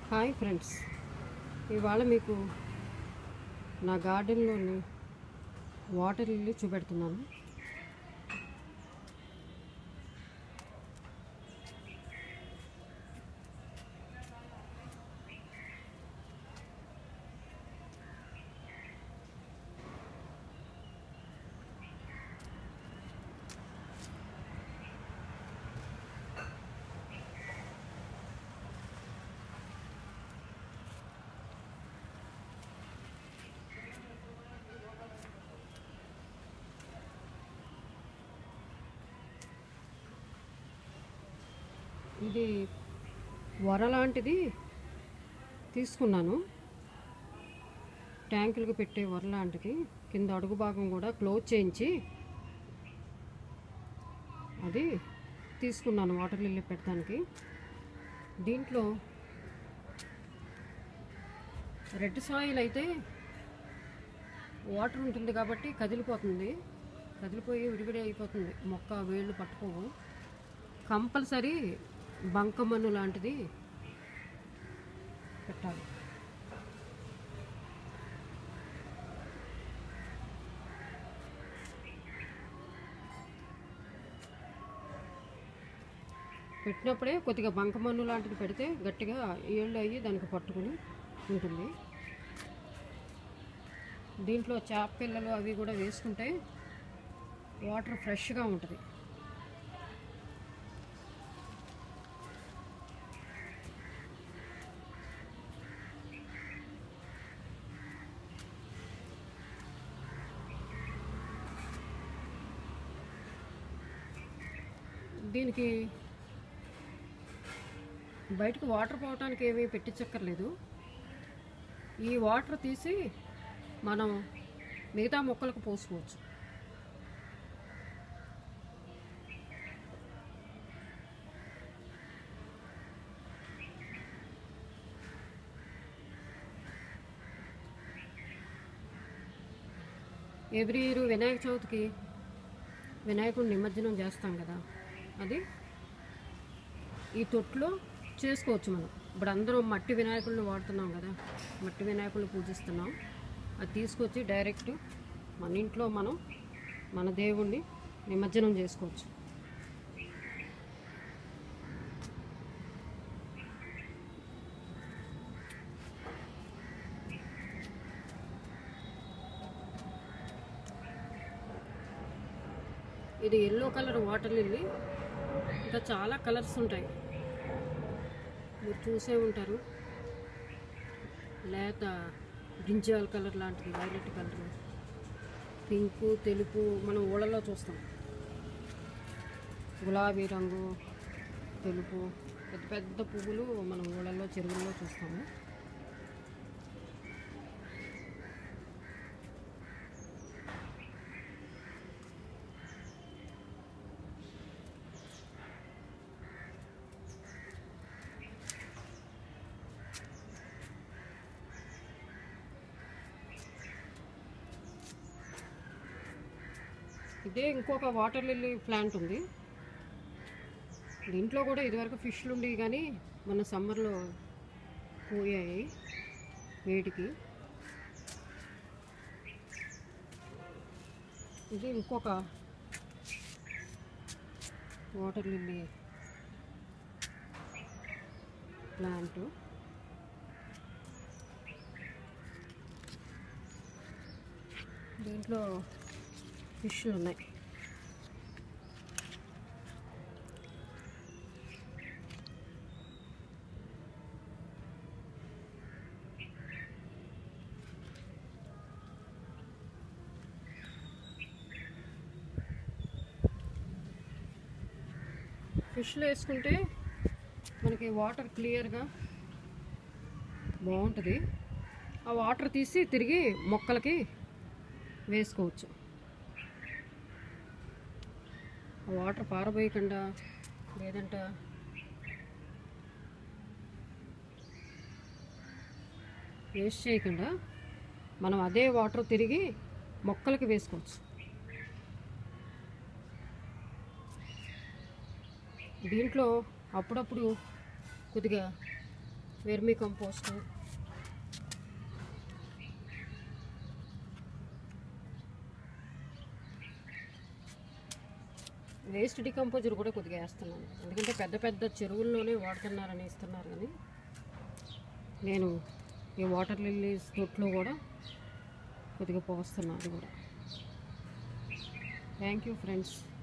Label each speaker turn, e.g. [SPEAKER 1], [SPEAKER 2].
[SPEAKER 1] Hi friends, ఇవాళ మీకు నా గార్డెన్లోని వాటర్ లిల్లీ చూపెడుతున్నాను. ఇది వర లాంటిది తీసుకున్నాను. ట్యాంకులకు పెట్టే వర లాంటిది, కింద అడుగు భాగం కూడా క్లోజ్ చేయించి అది తీసుకున్నాను వాటర్ లిల్లీ పెట్టడానికి. దీంట్లో రెడ్ సాయిల్ అయితే వాటర్ ఉంటుంది కాబట్టి కదిలిపోయి విడివిడి అయిపోతుంది, మొక్క వేళ్ళు పట్టుకోవు. కంపల్సరీ బంకమన్ను లాంటిది పెట్టాలి. పెట్టినప్పుడే కొద్దిగా బంకమన్ను లాంటిది పెడితే గట్టిగా ఏళ్ళు అయ్యి దానికి పట్టుకుని ఉంటుంది. దీంట్లో చేప పిల్లలు అవి కూడా వేసుకుంటే వాటర్ ఫ్రెష్గా ఉంటుంది. దీనికి బయటకు వాటర్ పోవటానికి ఏమీ పెట్టించక్కర్లేదు. ఈ వాటర్ తీసి మనం మిగతా మొక్కలకు పోసుకోవచ్చు. ఎవ్రీ ఇయర్ వినాయక చవితికి వినాయకుడిని నిమజ్జనం చేస్తాం కదా, అది ఈ తొట్టులో చేసుకోవచ్చు. మనం ఇప్పుడు అందరం మట్టి వినాయకుడిని వాడుతున్నాం కదా, మట్టి వినాయకుడిని పూజిస్తున్నాం. అది తీసుకొచ్చి డైరెక్ట్ మన ఇంట్లో మనం మన దేవుణ్ణి నిమజ్జనం చేసుకోవచ్చు. ఇది ఎల్లో కలర్ వాటర్ లిల్లీ. ఇంకా చాలా కలర్స్ ఉంటాయి, మీరు చూసే ఉంటారు. లేత బ్రింజాల్ కలర్ లాంటిది, వైలెట్ కలర్, పింక్, తెలుపు మనం ఊళ్ళలో చూస్తాం. గులాబీ రంగు, తెలుపు, పెద్ద పెద్ద పువ్వులు మనం ఊళ్ళలో చెరువుల్లో చూస్తాము. ఇదే ఇంకొక వాటర్ లిల్లీ ప్లాంట్ ఉంది. దీంట్లో కూడా ఇదివరకు ఫిష్లు ఉండేవి, కానీ మన సమ్మర్లో పోయాయి వేడికి. ఇది ఇంకొక వాటర్ లిల్లీ ప్లాంట్. దీంట్లో ఫిష్లు ఉన్నాయి. ఫిష్లు వేసుకుంటే మనకి వాటర్ క్లియర్గా బాగుంటుంది. ఆ వాటర్ తీసి తిరిగి మొక్కలకి వేసుకోవచ్చు. వాటర్ పారబోయకుండా, లేదంటే వేస్ట్ చేయకుండా మనం అదే వాటర్ తిరిగి మొక్కలకి వేసుకోవచ్చు. దీంట్లో అప్పుడప్పుడు కొద్దిగా వెర్మి కంపోస్టు, వేస్ట్ డికంపోజర్ కూడా కొద్దిగా వేస్తున్నాను. ఎందుకంటే పెద్ద పెద్ద చెరువుల్లోనే వాడుతున్నారని ఇస్తున్నారు, కానీ నేను ఈ వాటర్ లిల్లీస్ తొట్లో కూడా కొద్దిగా పోస్తున్నాను. అది కూడా. Thank you friends.